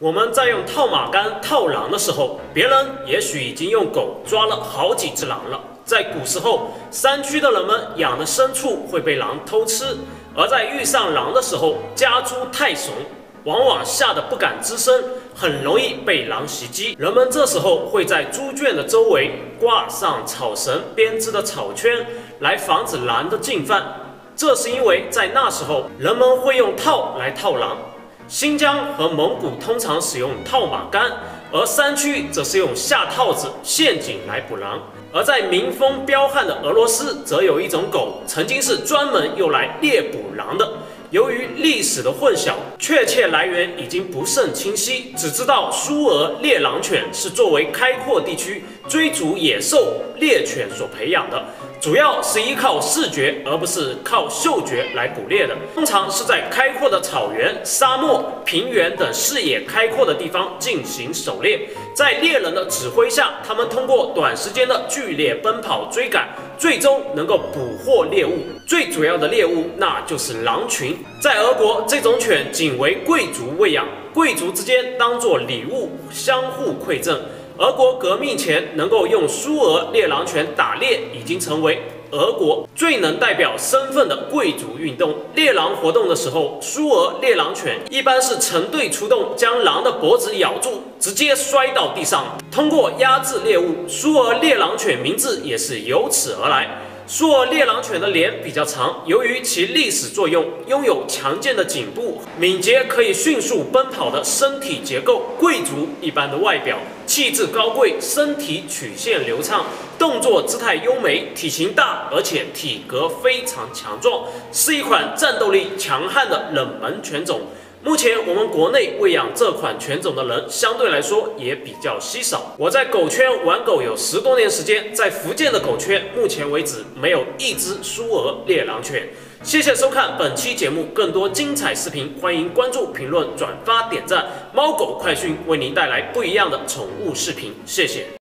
我们在用套马杆套狼的时候，别人也许已经用狗抓了好几只狼了。在古时候，山区的人们养的牲畜会被狼偷吃，而在遇上狼的时候，家猪太怂，往往吓得不敢吱声，很容易被狼袭击。人们这时候会在猪圈的周围挂上草绳编织的草圈，来防止狼的进犯。这是因为在那时候，人们会用套来套狼。新疆和蒙古通常使用套马杆，而山区则是用下套子、陷阱来捕狼。而在民风彪悍的俄罗斯，则有一种狗，曾经是专门用来猎捕狼的。由于历史的混淆，确切来源已经不甚清晰，只知道苏俄猎狼犬是作为开阔地区追逐野兽猎犬所培养的，主要是依靠视觉而不是靠嗅觉来捕猎的，通常是在开阔的草原、沙漠、平原等视野开阔的地方进行狩猎。在猎人的指挥下，他们通过短时间的剧烈奔跑追赶，最终能够捕获猎物。最主要的猎物那就是狼群。在俄国，这种犬仅为贵族喂养，贵族之间当作礼物相互馈赠。俄国革命前能够用苏俄猎狼犬打猎，已经成为俄国最能代表身份的贵族运动。猎狼活动的时候，苏俄猎狼犬一般是成队出动，将狼的脖子咬住，直接摔到地上。通过压制猎物，苏俄猎狼犬名字也是由此而来。苏俄猎狼犬的脸比较长，由于其历史作用，拥有强健的颈部、敏捷可以迅速奔跑的身体结构、贵族一般的外表、气质高贵、身体曲线流畅、动作姿态优美、体型大，而且体格非常强壮，是一款战斗力强悍的冷门犬种。目前我们国内喂养这款犬种的人相对来说也比较稀少。我在狗圈玩狗有10多年时间，在福建的狗圈，目前为止没有一只苏俄猎狼犬。谢谢收看本期节目，更多精彩视频，欢迎关注、评论、转发、点赞。猫狗快讯为您带来不一样的宠物视频，谢谢。